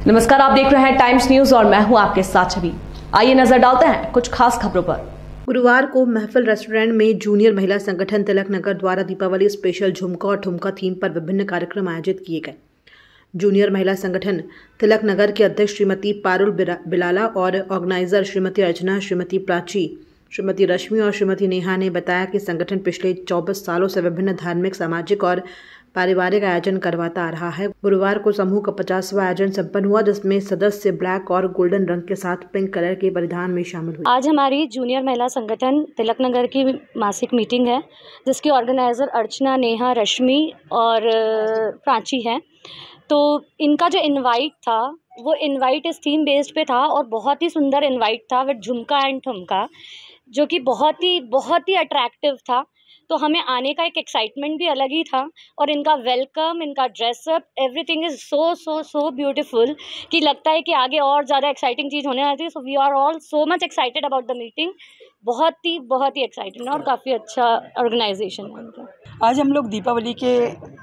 नमस्कार, आप देख रहे हैं टाइम्स न्यूज और मैं हूं आपके साथ छवि। आइए नजर डालते हैं कुछ खास खबरों पर। गुरुवार को महफिल रेस्टोरेंट में जूनियर महिला संगठन तिलक नगर द्वारा दीपावली स्पेशल झुमका और ठुमका थीम पर विभिन्न कार्यक्रम आयोजित किए गए। जूनियर महिला संगठन तिलक नगर की अध्यक्ष श्रीमती पारुल बिलाला और ऑर्गेनाइजर श्रीमती अर्चना, श्रीमती प्राची, श्रीमती रश्मि और श्रीमती नेहा ने बताया कि संगठन पिछले 24 सालों से विभिन्न धार्मिक, सामाजिक और पारिवारिक आयोजन करवाता आ रहा है। गुरुवार को समूह का 50वां आयोजन संपन्न हुआ, जिसमें सदस्य ब्लैक और गोल्डन रंग के साथ पिंक कलर के परिधान में शामिल हुए। आज हमारी जूनियर महिला संगठन तिलक नगर की मासिक मीटिंग है, जिसकी ऑर्गेनाइजर अर्चना, नेहा, रश्मि और प्राची है। तो इनका जो इनवाइट था वो इनवाइट इस थीम बेस्ड पे था और बहुत ही सुंदर इनवाइट था विद झुमका एंड ठुमका, जो कि बहुत ही अट्रैक्टिव था। तो हमें आने का एक एक्साइटमेंट भी अलग ही था और इनका वेलकम, इनका dress up, everything is so beautiful कि लगता है कि आगे और ज़्यादा एक्साइटिंग चीज़ होने वाली है। So we are all so much excited about the meeting. बहुत ही एक्साइटेड और काफ़ी अच्छा ऑर्गेनाइजेशन है इनका। आज हम लोग दीपावली के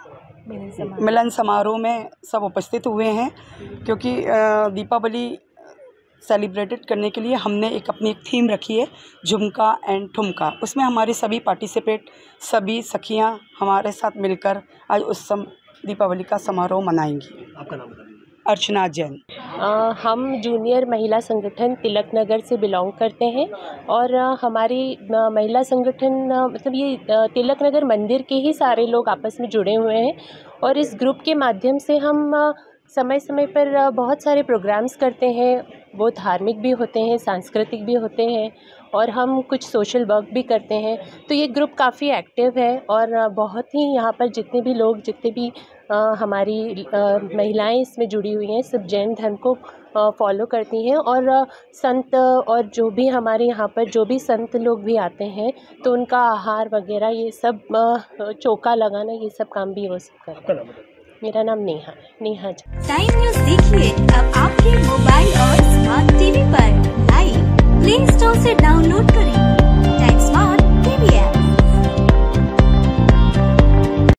मिलन समारोह में सब उपस्थित हुए हैं, क्योंकि दीपावली सेलिब्रेटेड करने के लिए हमने अपनी एक थीम रखी है, झुमका एंड ठुमका। उसमें हमारी सभी पार्टिसिपेट, सभी सखियां हमारे साथ मिलकर आज उस दीपावली का समारोह मनाएंगी। आपका नाम बताइए। अर्चना जैन। हम जूनियर महिला संगठन तिलक नगर से बिलोंग करते हैं और हमारी महिला संगठन मतलब ये तिलक नगर मंदिर के ही सारे लोग आपस में जुड़े हुए हैं और इस ग्रुप के माध्यम से हम समय समय पर बहुत सारे प्रोग्राम्स करते हैं। वो धार्मिक भी होते हैं, सांस्कृतिक भी होते हैं और हम कुछ सोशल वर्क भी करते हैं। तो ये ग्रुप काफ़ी एक्टिव है और बहुत ही यहाँ पर जितने भी हमारी महिलाएं इसमें जुड़ी हुई हैं, सब जैन धर्म को फॉलो करती हैं और संत और जो भी हमारे यहाँ पर जो भी संत लोग भी आते हैं तो उनका आहार वगैरह ये सब चौका लगाना ये सब काम भी वो सब करते हैं। मेरा नाम नेहा। टाइम न्यूज़ देखिए अब आपके मोबाइल और स्मार्ट टीवी पर।